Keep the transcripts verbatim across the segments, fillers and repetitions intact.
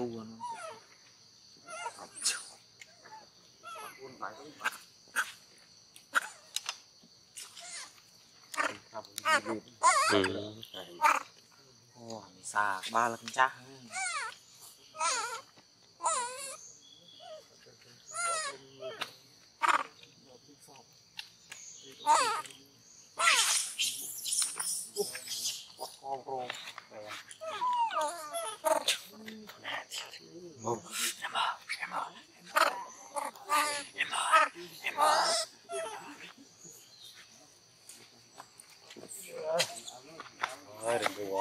tu luôn. Ừ. Ồ, xa ba lần chắc. Thôi đừng đùa.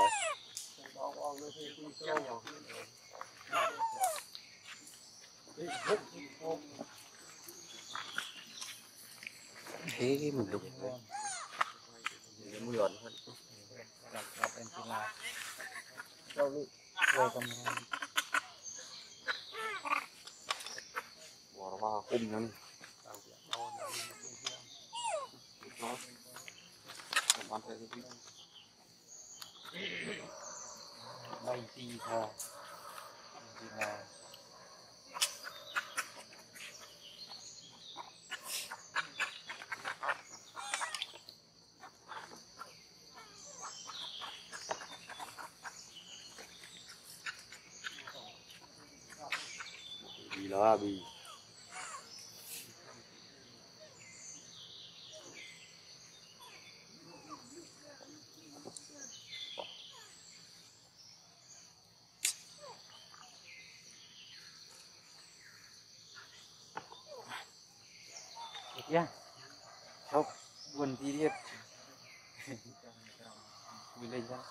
Thế mình đục mười ẩn hơn. Bỏ nó vào cung nữa. Bay đi thôi. Bì đó bì. Ya, không buồn tí điệt, vui lên ra.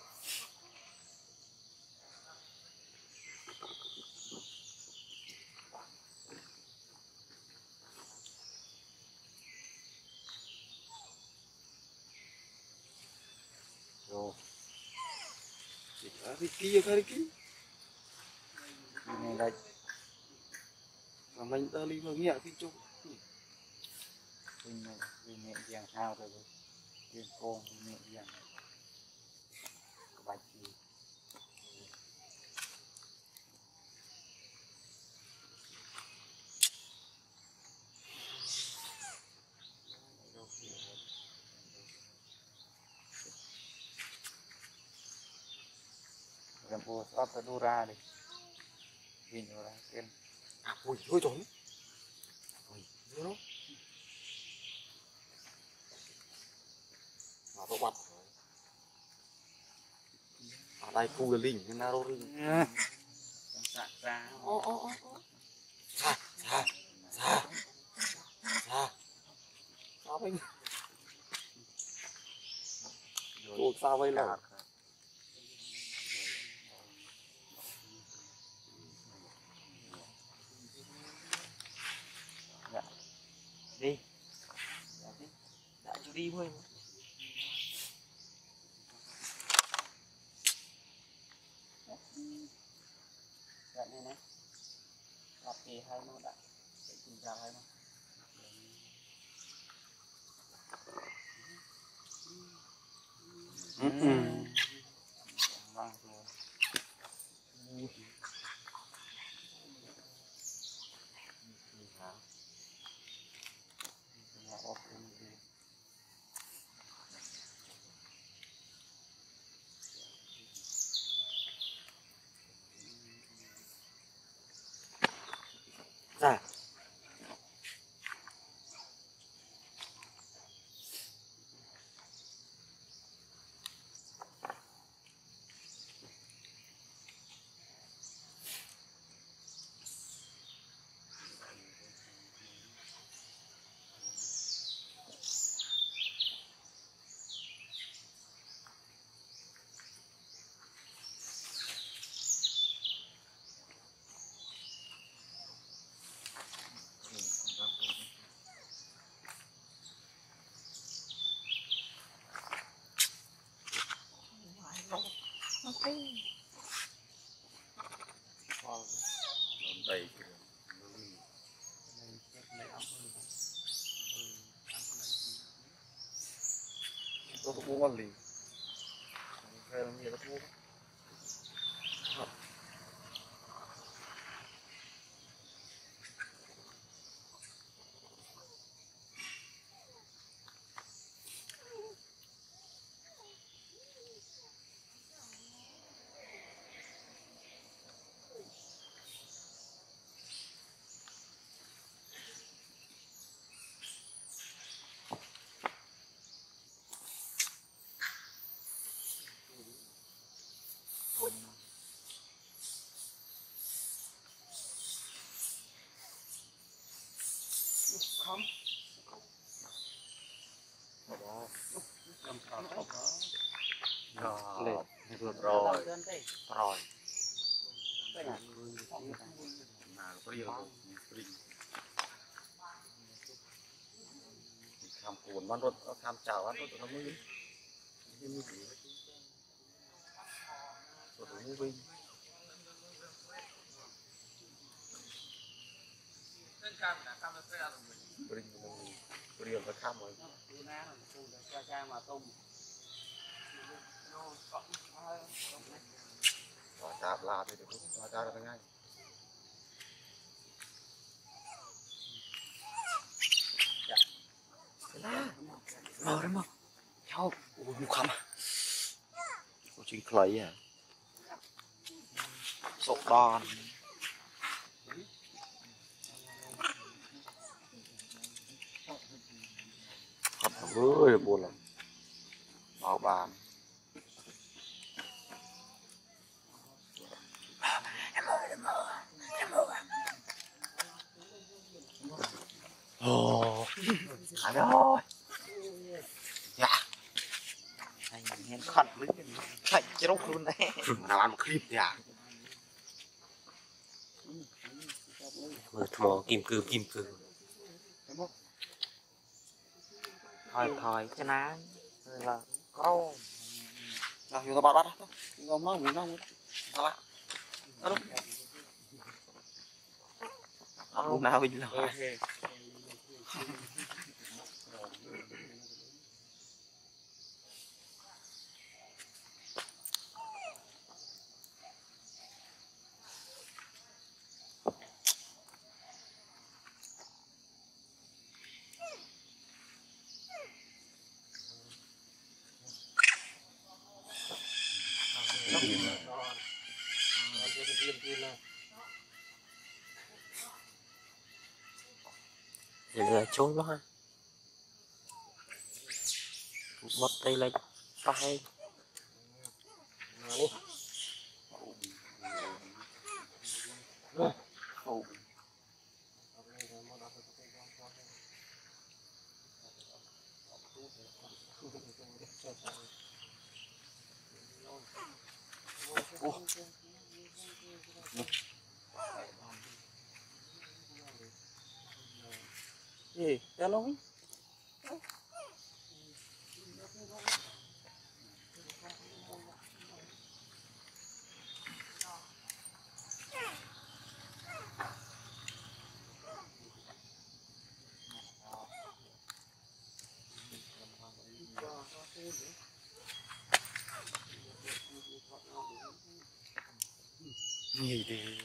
Rồi. Cái kia cái kia. Này đây, mà mình ta đi vào nhẹ cái chỗ. mình mình nhẹ nhàng sao rồi, tiền con nhẹ nhàng, bạch gì. Làm bùa sắp tới đu ra đi, nhìn vào ra tiền. Ui thôi trốn. Ui nó. Mà tôi bắt. Ở đây khu là linh nên nào rồi. Sạc ra. Ô ô ô ô. Xa xa xa xa. Sao vậy? Ủa sao vậy là? Dạ. Đi. Dạ đi. Dạ chú đi thôi. Dạ này này. Lặp thì hai nó đã. Để cùng ra hai nó. Ừ ừ. Vâng rồi. Ra. Đây. Tôi cũng uống con lì. Cái làm gì nó uống. không lên rồi rồiทำปูนวันรถทำจ่าวันรถทำมือที่มือถือรถมือวิ่งบริงมันบริงมันข้ามเลยต่อจาบลาไปเดี๋ยวต่อจาบเป็นไงรอได้มั้งชอบโอ้ยมีความโอ้จริงใครอ่ะสกดอนขับเฮ้ยบุญละเบาบางโอ้ขายไปเลยอย่าไอ้เงี้ยขัดลึกใช่จะต้องคืนได้น้ำมันคลิปอย่ามือทมอกิมกือกิมกือถอยถอยชนะlà có là chúng ta bắt bắt đó ngom nó ngủ nó sao ạ đó đúng lúc nào mình là là trốn đó ha mất tay lên tay gì ra luôn gì đi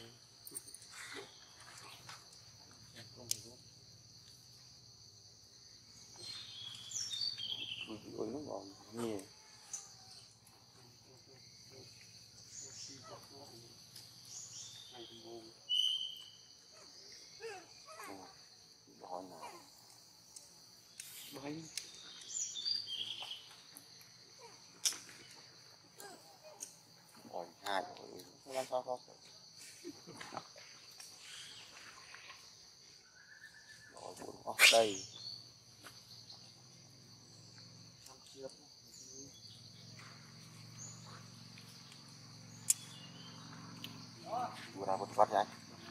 ôi nó còn nhiều bò nào bay bò hai rồi làm sao không bò buồn đây vừa ra một phát nhanh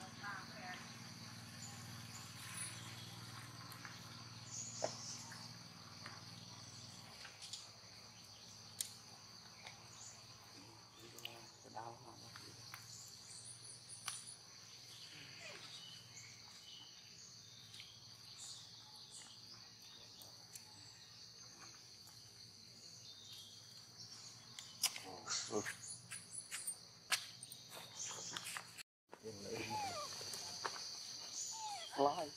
ừ. Fly.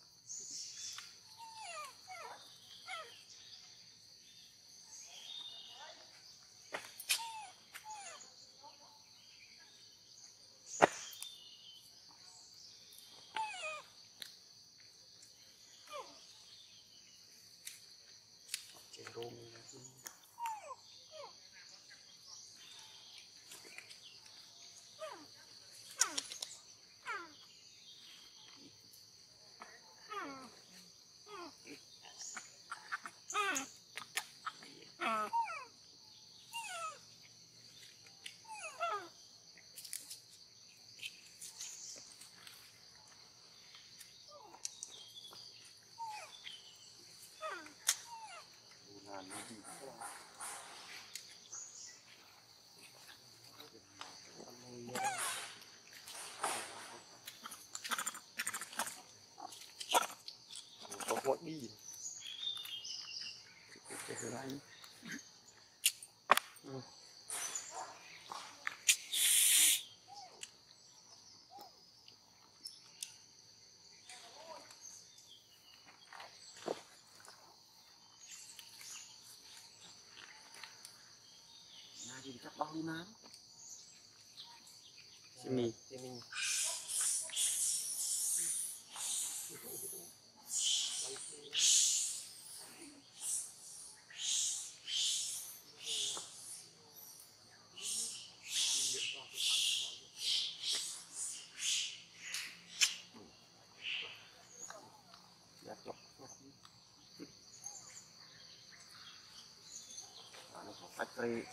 Trên rung một đi gì các bao nhiêu nám simi simi đẹp lắm nó có factory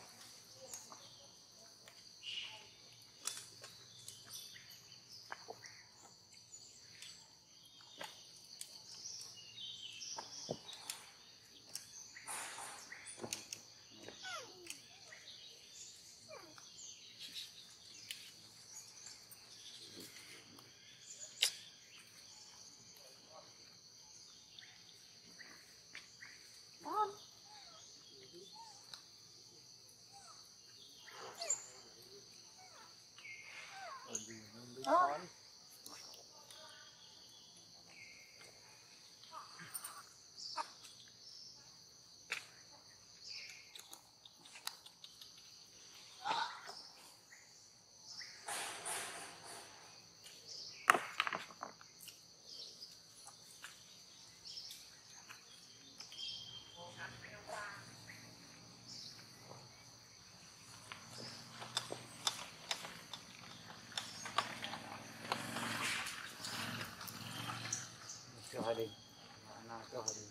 cho hai đi nào cho hai đi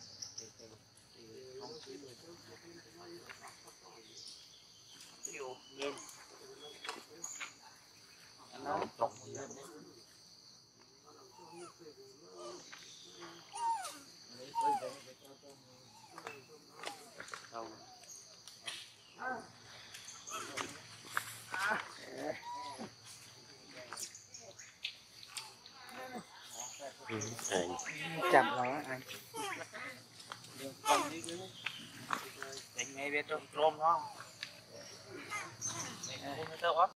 nhiều lên nó trồng lên đâu chậm nó anh đánh ngay biết trôm trôm nó